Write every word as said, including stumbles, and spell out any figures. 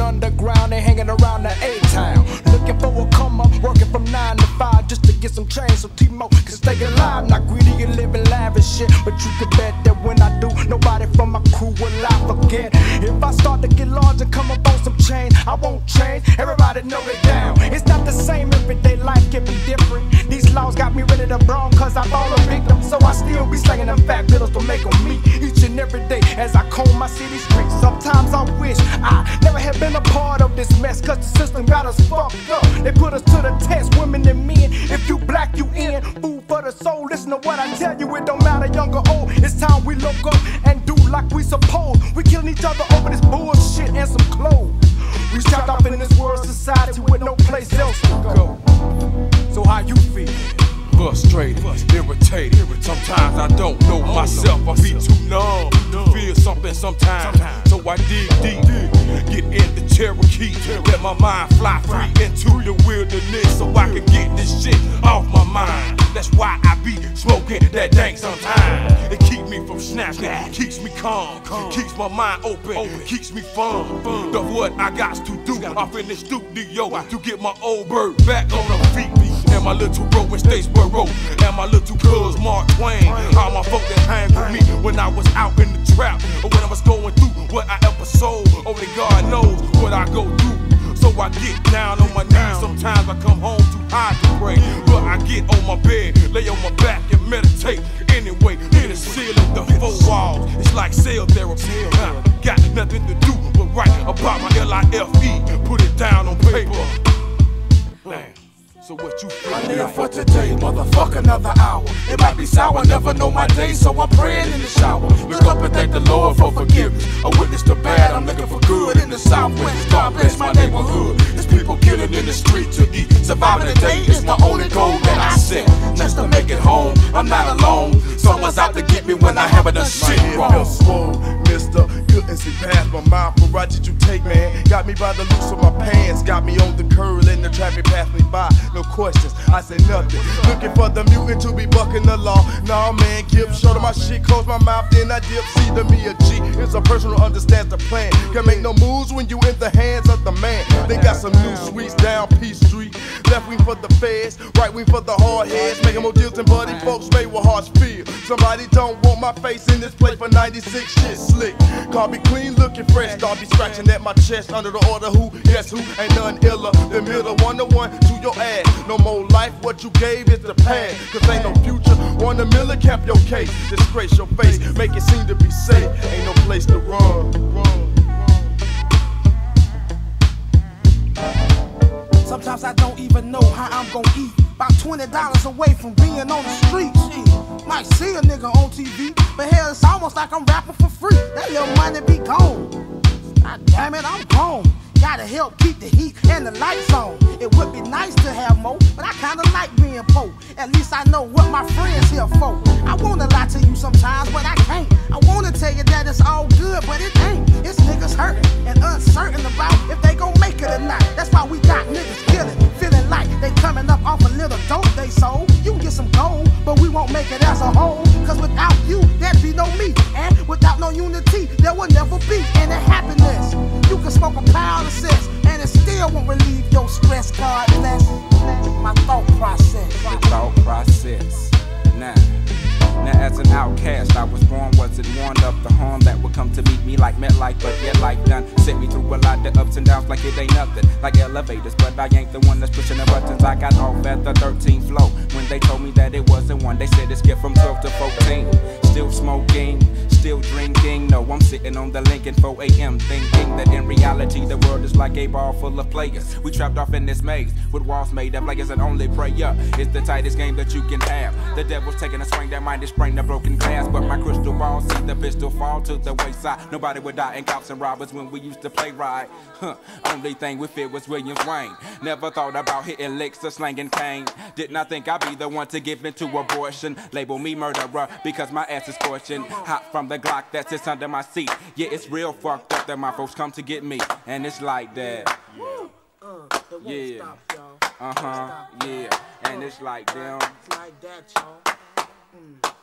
underground and hanging around the A-Town. Looking for a come up, working from nine to five just to get some change so T-Mo can stay alive. Not greedy and living lavish shit, but you can bet that when I do, nobody from my crew will I forget. If I start to get large and come up on some change, I won't change. Everybody know it down. It's not the same, everyday life can be different. These laws got me ready to brawl cause I fall a victim. So I still be slanging them fat bills to make them meet each and every day as I comb my city streets. Sometimes I wish I never had been a part of this mess, cause the system got us fucked up. They put us to the test, women and men. If you black, you in. Food for the soul, listen to what I tell you, it don't matter young or old. It's time we look up and do like we supposed. We killing each other over this bullshit and some clothes. We trapped up in this world society with no place else to go. So how you feel? Frustrated, irritated. Sometimes I don't know myself. I be too numb to feel something sometimes. So I dig deep, get in the Cherokee, let my mind fly free into the wilderness so I can get this shit off my mind. That's why I be smoking that dank sometimes. It keeps me from snapping, keeps me calm, keeps my mind open, keeps me fun. That's what I got to do off in the studio to get my old bird back on her feet. And my little bro in Statesboro, and my little cuz Mark Twain. All my folk that hang with me when I was out in the trap, or when I was going through what I ever sold. Only God knows what I go through. So I get down on my knees. Sometimes I come home too high to pray, but I get on my bed, lay on my back and meditate. Anyway, hit the ceiling, the four walls. It's like cell therapy. Uh, got nothing to do but write about my L I F E. Put it down on paper. Damn. So what you feel? I live for today, motherfuck another hour. It might be sour, never know my day, so I'm praying in the shower. Look up and thank the Lord for forgiveness. A witness to bad, I'm looking for good in the Southwest. God bless my neighborhood. There's people killing in the street to eat. Surviving the day is the only goal that I set. Just to make it home, I'm not alone. Someone's out to get me when I haven't done shit wrong. Mister, couldn't see past my mind. For right did you take, man? Got me by the loose of my pants. Got me on the curb, letting the traffic pass me by. No questions, I say nothing. Looking for the mutant to be bucking the law. Nah, man, give short of my shit, close my mouth, then I dip. See to me a G is a person who understands the plan. Can make no moves when you in the hands of the man. They got some new sweets down P Street. Left wing for the feds, right wing for the hard heads. Making more deals than buddy folks made with hearts feel. Somebody don't want my face in this place for ninety-six shit slick. Call me clean looking fresh, start be scratching at my chest under the order who, yes who, ain't none iller. The middle one to one to your ass. No more life, what you gave is the past. Cause ain't no future, one a million cap your case. Disgrace your face, make it seem to be safe. Ain't no place to run. Sometimes I don't even know how I'm gonna eat. About twenty dollars away from being on the street. Shit. Might see a nigga on T V, but hell, it's almost like I'm rapping for free. That little money be gone. God damn it, I'm gone. Gotta help keep the heat and the lights on. It would be nice to have more, but I kinda like being poor. At least I know what my friends here for. I wanna lie to you sometimes, but I can't. I wanna tell you that it's all good, but it ain't. It's niggas hurting and uncertain about if they gon' make it or not. That's why we got niggas killing, feeling like they coming up off a little dope they sold. You get some gold, but we won't make it as a whole. Cause without you, there'd be no me. And without no unity, there will never be any happiness. You can smoke a pound of cess, and it still won't relieve your stress. God bless my thought process. The thought process. Now, now as an outcast, I was born, wasn't warned of the harm that would come to meet me like MetLife, but yet life done sent me through a lot of ups and downs like it ain't nothing, like elevators, but I ain't the one that's pushing the buttons. I got off at the thirteenth floor when they told me that it wasn't one. They said it skipped from twelve to fourteen. Still smoking, still drinking. No, I'm sitting on the Lincoln four A M thinking that in reality the world is like a ball full of players. We trapped off in this maze with walls made of players and only prayer is the tightest game that you can have. The devil's taking a swing that might sprain the broken glass, but my crystal ball see the pistol fall to the wayside. Nobody would die in cops and robbers when we used to play right. Huh. Only thing we feared was Williams Wayne. Never thought about hitting licks or slanging cane. Did not think I'd be the one to give into abortion. Label me murderer because my ass is scorching hot from the Glock that sits under my seat. Yeah, it's real fucked up that my folks come to get me, and it's like that. Uh, yeah. Stop, uh huh. Yeah. And it's like them. It's like that, y'all. Mm.